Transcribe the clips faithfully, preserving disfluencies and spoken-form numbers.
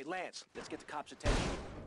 Hey, Lance, let's get the cops' attention.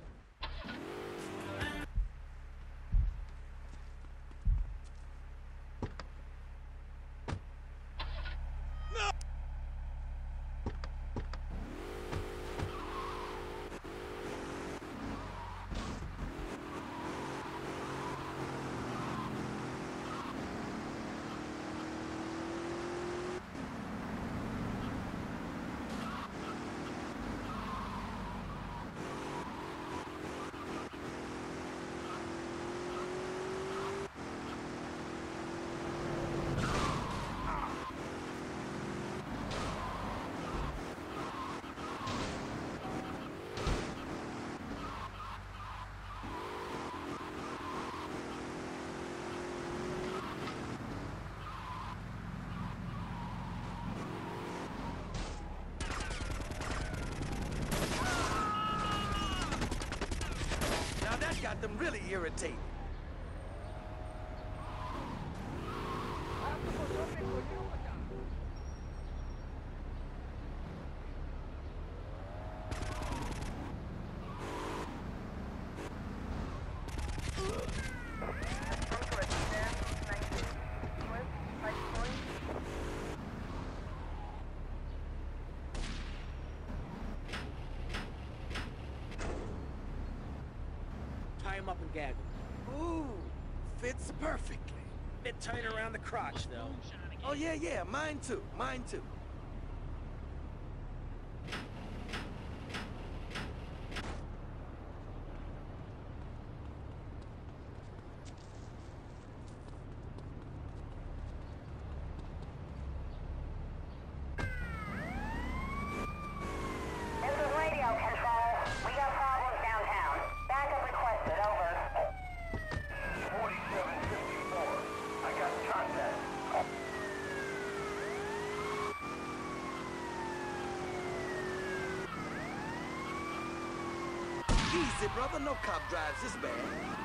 Got them really irritated. Him up and gag him. Ooh, fits perfectly. Bit tight around the crotch, though. Oh, yeah, yeah, mine too, mine too. Easy, brother. No cop drives this bad.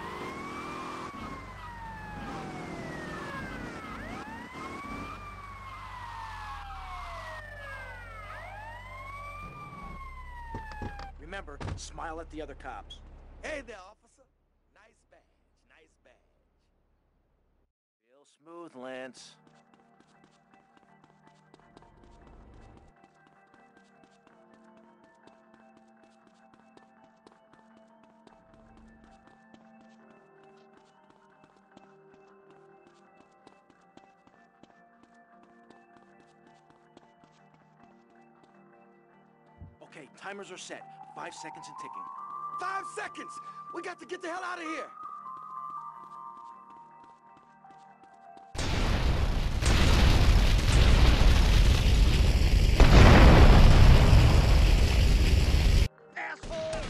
Remember, smile at the other cops. Hey there, officer. Nice badge, nice badge. Feel smooth, Lance. Okay, timers are set. Five seconds and ticking. Five seconds! We got to get the hell out of here! Asshole!